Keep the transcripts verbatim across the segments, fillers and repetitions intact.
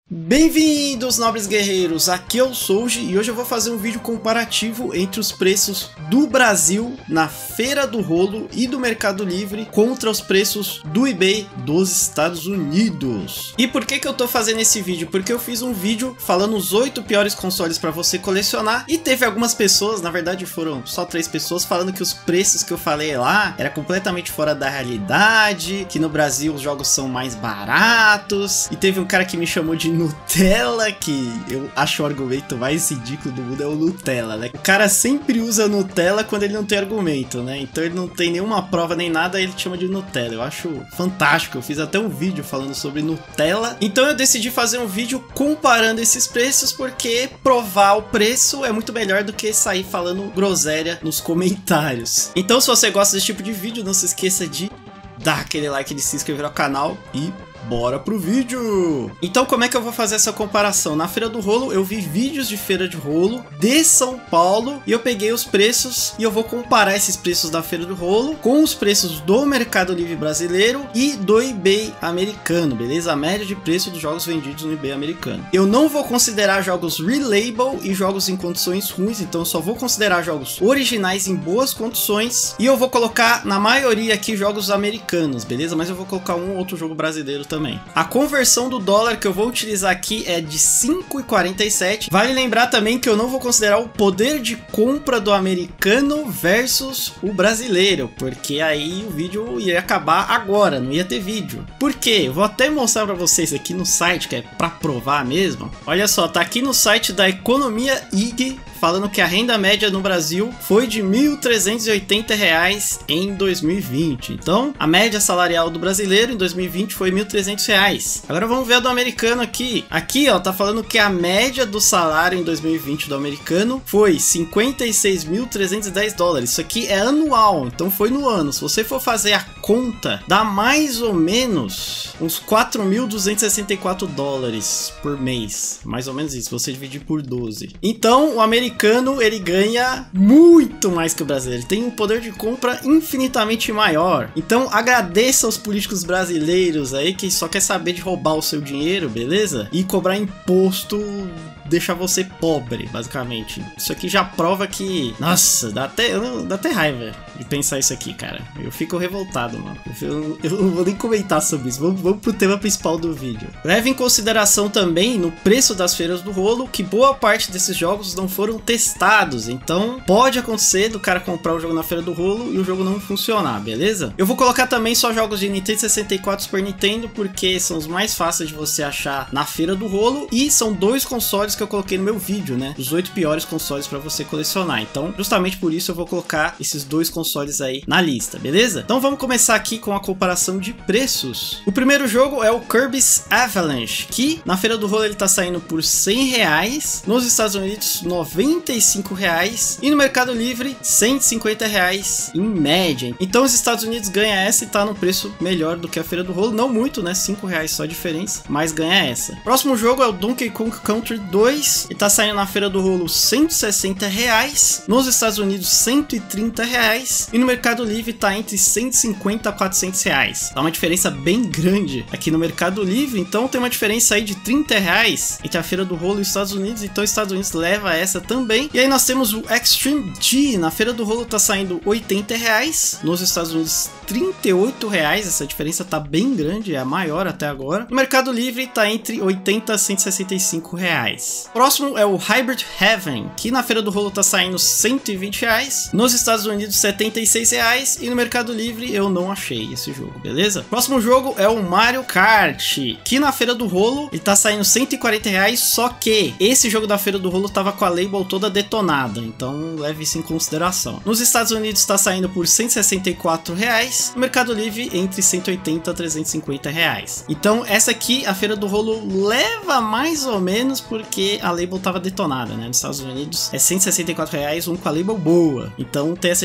Bem-vindos, nobres guerreiros, aqui é o Souji e hoje eu vou fazer um vídeo comparativo entre os preços do Brasil na Feira do Rolo e do Mercado Livre contra os preços do eBay dos Estados Unidos. E por que que eu tô fazendo esse vídeo? Porque eu fiz um vídeo falando os oito piores consoles para você colecionar e teve algumas pessoas, na verdade foram só três pessoas, falando que os preços que eu falei lá era completamente fora da realidade, que no Brasil os jogos são mais baratos, e teve um cara que me chamou de Nutella, que eu acho o argumento mais ridículo do mundo, é o Nutella, né? O cara sempre usa Nutella quando ele não tem argumento, né? Então ele não tem nenhuma prova nem nada, ele chama de Nutella. Eu acho fantástico, eu fiz até um vídeo falando sobre Nutella. Então eu decidi fazer um vídeo comparando esses preços, porque provar o preço é muito melhor do que sair falando groselha nos comentários. Então se você gosta desse tipo de vídeo, não se esqueça de dar aquele like, de se inscrever no canal e bora pro vídeo! Então como é que eu vou fazer essa comparação? Na Feira do Rolo eu vi vídeos de Feira de Rolo de São Paulo e eu peguei os preços e eu vou comparar esses preços da Feira do Rolo com os preços do Mercado Livre brasileiro e do eBay americano, beleza? A média de preço dos jogos vendidos no eBay americano. Eu não vou considerar jogos relabel e jogos em condições ruins, então eu só vou considerar jogos originais em boas condições e eu vou colocar na maioria aqui jogos americanos, beleza? Mas eu vou colocar um ou outro jogo brasileiro também. A conversão do dólar que eu vou utilizar aqui é de cinco reais e quarenta e sete centavos. Vale lembrar também que eu não vou considerar o poder de compra do americano versus o brasileiro, porque aí o vídeo ia acabar agora, não ia ter vídeo. Por quê? Eu vou até mostrar para vocês aqui no site, que é para provar mesmo. Olha só, tá aqui no site da Economia I G, falando que a renda média no Brasil foi de mil trezentos e oitenta reais em dois mil e vinte. Então, a média salarial do brasileiro em dois mil e vinte foi mil e trezentos reais. Agora vamos ver a do americano aqui. Aqui, ó, tá falando que a média do salário em dois mil e vinte do americano foi cinquenta e seis mil trezentos e dez dólares. Isso aqui é anual, então foi no ano. Se você for fazer a conta, dá mais ou menos uns quatro mil duzentos e sessenta e quatro dólares por mês. Mais ou menos isso, você dividir por doze. Então, o americano americano ele ganha muito mais que o brasileiro, ele tem um poder de compra infinitamente maior. Então agradeça aos políticos brasileiros aí que só quer saber de roubar o seu dinheiro, beleza? E cobrar imposto, deixar você pobre, basicamente. Isso aqui já prova que, nossa, dá até, dá até raiva de pensar isso aqui, cara. Eu fico revoltado, mano. Eu, eu não vou nem comentar sobre isso. Vamos, vamos pro tema principal do vídeo. Leve em consideração também, no preço das feiras do rolo, que boa parte desses jogos não foram testados. Então, pode acontecer do cara comprar o jogo na feira do rolo e o jogo não funcionar, beleza? Eu vou colocar também só jogos de Nintendo sessenta e quatro e Super Nintendo, porque são os mais fáceis de você achar na feira do rolo e são dois consoles que eu coloquei no meu vídeo, né? Os oito piores consoles para você colecionar. Então, justamente por isso eu vou colocar esses dois consoles aí na lista, beleza? Então vamos começar aqui com a comparação de preços. O primeiro jogo é o Kirby's Avalanche, que na feira do rolo ele tá saindo por cem reais, nos Estados Unidos noventa e cinco reais e no Mercado Livre cento e cinquenta reais em média. Então os Estados Unidos ganha essa e tá no preço melhor do que a feira do rolo, não muito, né? cinco reais só a diferença, mas ganha essa. Próximo jogo é o Donkey Kong Country dois, e tá saindo na feira do rolo cento e sessenta reais, nos Estados Unidos cento e trinta reais e no Mercado Livre tá entre cento e cinquenta a quatrocentos reais. Dá uma diferença bem grande aqui no Mercado Livre, então tem uma diferença aí de trinta reais entre a feira do rolo e os Estados Unidos, então os Estados Unidos leva essa também. E aí nós temos o Extreme G, na feira do rolo tá saindo oitenta reais, nos Estados Unidos trinta e oito reais, essa diferença tá bem grande, é a maior até agora. No Mercado Livre tá entre oitenta a cento e sessenta e cinco reais. Próximo é o Hybrid Heaven, que na feira do rolo tá saindo cento e vinte reais, nos Estados Unidos setenta e seis reais e no Mercado Livre eu não achei esse jogo, beleza? Próximo jogo é o Mario Kart, que na feira do rolo ele tá saindo cento e quarenta reais, só que esse jogo da feira do rolo tava com a label toda detonada, então leve isso em consideração. Nos Estados Unidos tá saindo por cento e sessenta e quatro reais, no Mercado Livre entre cento e oitenta a trezentos e cinquenta reais. Então essa aqui, a feira do rolo leva mais ou menos porque a label tava detonada, né? Nos Estados Unidos é cento e sessenta e quatro reais, um com a label boa. Então tem essa diferença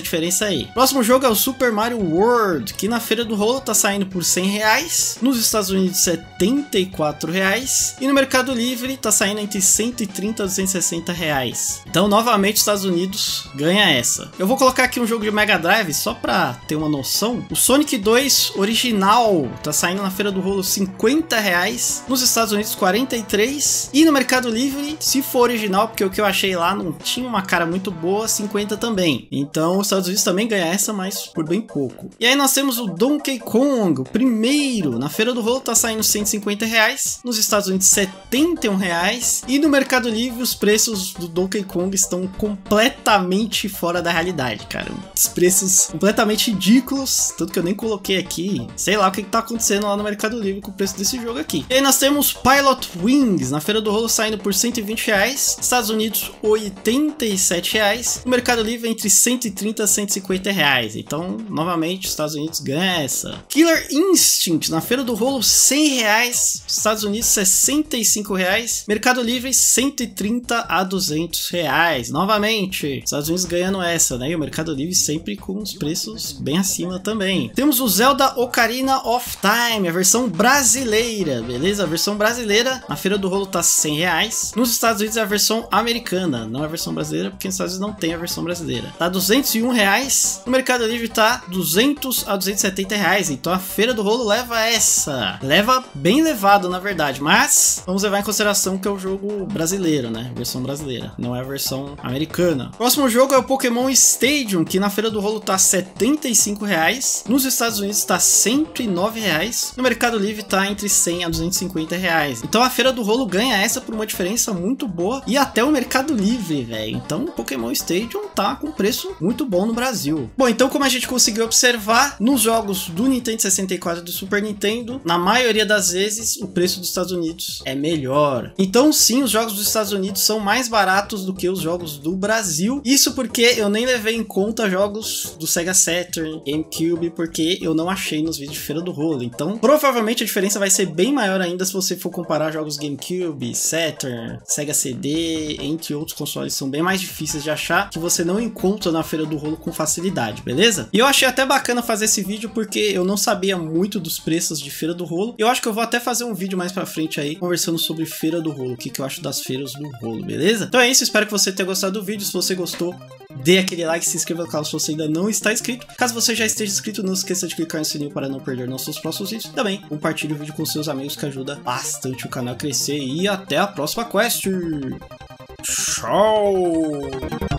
isso aí. Próximo jogo é o Super Mario World, que na Feira do Rolo tá saindo por cem reais, nos Estados Unidos setenta e quatro reais e no Mercado Livre tá saindo entre cento e trinta a duzentos e sessenta reais. Então, novamente, os Estados Unidos ganha essa. Eu vou colocar aqui um jogo de Mega Drive só pra ter uma noção. O Sonic dois original tá saindo na Feira do Rolo cinquenta reais, nos Estados Unidos quarenta e três e no Mercado Livre, se for original, porque o que eu achei lá não tinha uma cara muito boa, cinquenta também. Então, os Estados Unidos também ganha essa, mas por bem pouco. E aí nós temos o Donkey Kong, o primeiro. Na Feira do Rolo tá saindo cento e cinquenta reais, nos Estados Unidos setenta e um reais e no Mercado Livre os preços do Donkey Kong estão completamente fora da realidade, cara. Os preços completamente ridículos, tanto que eu nem coloquei aqui. Sei lá o que, que tá acontecendo lá no Mercado Livre com o preço desse jogo aqui. E aí nós temos Pilot Wings, na Feira do Rolo saindo por cento e vinte reais, Estados Unidos oitenta e sete reais, no Mercado Livre entre cento e trinta a cento e cinquenta reais. Então, novamente, os Estados Unidos ganha essa. Killer Instinct, na Feira do Rolo cem reais, Estados Unidos sessenta e cinco reais, Mercado Livre cento e trinta a duzentos reais. Novamente, Estados Unidos ganhando essa, né? E o Mercado Livre sempre com os preços bem acima também. Temos o Zelda Ocarina of Time, a versão brasileira, beleza? A versão brasileira na Feira do Rolo tá cem reais, nos Estados Unidos é a versão americana, não é a versão brasileira, porque nos Estados Unidos não tem a versão brasileira. Tá duzentos e um reais, no Mercado Livre tá duzentos a duzentos e setenta reais, então a Feira do Rolo leva essa. Leva bem levado, na verdade, mas vamos levar em consideração que é o jogo brasileiro, né? Versão brasileira, não é a versão americana. Próximo jogo é o Pokémon Stadium, que na Feira do Rolo tá setenta e cinco reais, nos Estados Unidos tá cento e nove reais, no Mercado Livre tá entre cem a duzentos e cinquenta reais. Então a Feira do Rolo ganha essa por uma diferença muito boa e até o Mercado Livre, velho. Então o Pokémon Stadium tá com preço muito bom no Brasil. Bom, então como a gente conseguiu observar, nos jogos do Nintendo sessenta e quatro e do Super Nintendo, na maioria das vezes o preço dos Estados Unidos é melhor. Então sim, os jogos dos Estados Unidos são mais baratos do que os jogos do Brasil. Isso porque eu nem levei em conta jogos do Sega Saturn, GameCube, porque eu não achei nos vídeos de Feira do Rolo. Então provavelmente a diferença vai ser bem maior ainda se você for comparar jogos GameCube, Saturn, Sega C D, entre outros consoles, são bem mais difíceis de achar, que você não encontra na Feira do Rolo com facilidade, beleza? E eu achei até bacana fazer esse vídeo porque eu não sabia muito dos preços de Feira do Rolo. Eu acho que eu vou até fazer um vídeo mais pra frente aí, conversando sobre Feira do Rolo, o que, que eu acho das feiras do rolo, beleza? Então é isso, espero que você tenha gostado do vídeo. Se você gostou, dê aquele like, se inscreva no canal se você ainda não está inscrito. Caso você já esteja inscrito, não esqueça de clicar no sininho para não perder nossos próximos vídeos. Também compartilhe o vídeo com seus amigos, que ajuda bastante o canal a crescer. E até a próxima quest! Tchau!